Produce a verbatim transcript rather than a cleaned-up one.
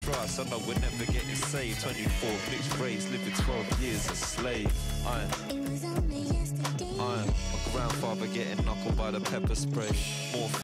Christ, I know we're never getting saved. Twenty-four mixed race, living twelve years a slave. I am, I am my grandfather getting knuckled by the pepper spray. More